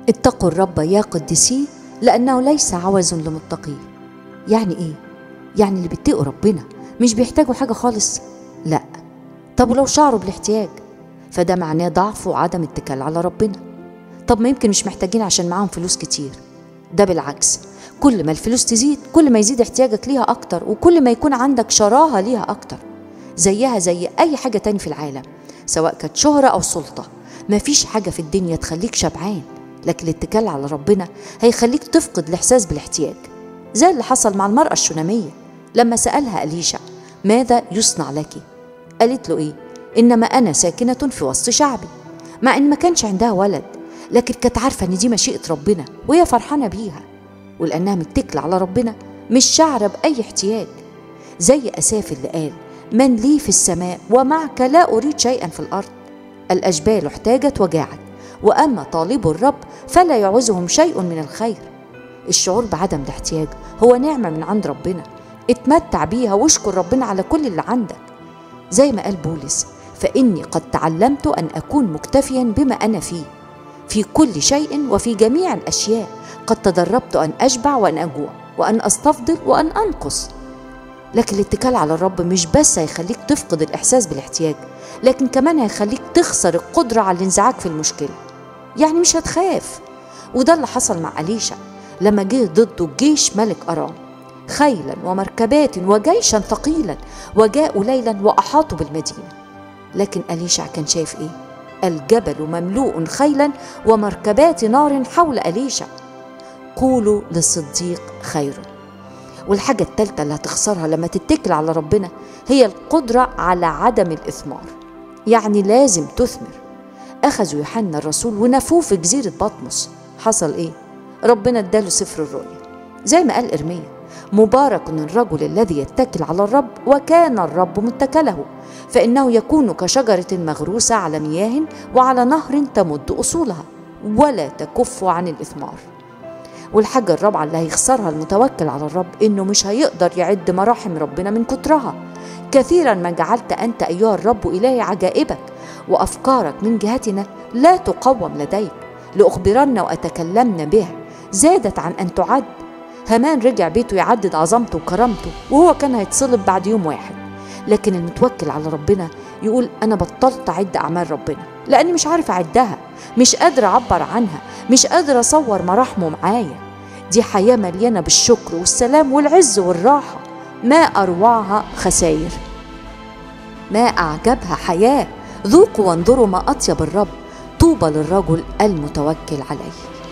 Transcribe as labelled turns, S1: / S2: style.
S1: اتقوا الرب يا قدسيه لأنه ليس عوز لمتقيه. يعني إيه؟ يعني اللي بيتقوا ربنا مش بيحتاجوا حاجة خالص؟ لا. طب ولو شعروا بالاحتياج فده معناه ضعف وعدم اتكال على ربنا. طب ما يمكن مش محتاجين عشان معاهم فلوس كتير. ده بالعكس، كل ما الفلوس تزيد كل ما يزيد احتياجك ليها أكتر، وكل ما يكون عندك شراهة ليها أكتر. زيها زي أي حاجة تاني في العالم، سواء كانت شهرة أو سلطة. مفيش حاجة في الدنيا تخليك شبعان، لكن الاتكال على ربنا هيخليك تفقد الإحساس بالاحتياج، زي اللي حصل مع المرأة الشونامية لما سألها أليشع ماذا يصنع لك؟ قالت له إيه؟ إنما أنا ساكنة في وسط شعبي. مع إن ما كانش عندها ولد، لكن كانت عارفة إن دي مشيئة ربنا وهي فرحانة بيها، ولأنها متكلة على ربنا مش شعرة بأي احتياج. زي أساف اللي قال من لي في السماء ومعك لا أريد شيئا في الأرض. الأشبال احتاجت وجاعت، وأما طالب الرب فلا يعوزهم شيء من الخير. الشعور بعدم الاحتياج هو نعمة من عند ربنا، اتمتع بيها واشكر ربنا على كل اللي عندك. زي ما قال بولس فإني قد تعلمت أن أكون مكتفيا بما أنا فيه في كل شيء وفي جميع الأشياء، قد تدربت أن أشبع وأن أجوع وأن أستفضل وأن أنقص. لكن الاتكال على الرب مش بس هيخليك تفقد الإحساس بالاحتياج، لكن كمان هيخليك تخسر القدرة على الانزعاج في المشكلة. يعني مش هتخاف. وده اللي حصل مع أليشع لما جه ضده جيش ملك أرام، خيلا ومركبات وجيشا ثقيلا، وجاءوا ليلا وأحاطوا بالمدينة. لكن أليشع كان شايف إيه؟ الجبل مملوء خيلا ومركبات نار حول أليشع. قولوا للصديق خير. والحاجة الثالثة اللي هتخسرها لما تتكل على ربنا هي القدرة على عدم الإثمار. يعني لازم تثمر. أخذوا يوحنا الرسول ونفوه في جزيرة بطمس. حصل إيه؟ ربنا اداله سفر الرؤيا، زي ما قال إرميا مبارك الرجل الذي يتكل على الرب وكان الرب متكله، فإنه يكون كشجرة مغروسة على مياه وعلى نهر تمد أصولها ولا تكف عن الإثمار. والحاجة الرابعة اللي هيخسرها المتوكل على الرب إنه مش هيقدر يعد مراحم ربنا من كترها. كثيرا ما جعلت أنت أيها الرب إلهي عجائبك، وأفكارك من جهتنا لا تقوم لديك، لأخبرن وأتكلمن بها زادت عن أن تعد. هامان رجع بيته يعدد عظمته وكرامته وهو كان هيتصلب بعد يوم واحد. لكن المتوكل على ربنا يقول أنا بطلت أعد أعمال ربنا لأني مش عارف أعدها، مش قادر أعبر عنها، مش قادر أصور مراحمه معايا. دي حياة مليانة بالشكر والسلام والعز والراحة، ما أروعها خسائر، ما أعجبها حياة. ذوقوا وانظروا ما أطيب الرب، طوبى للرجل المتوكل عليه.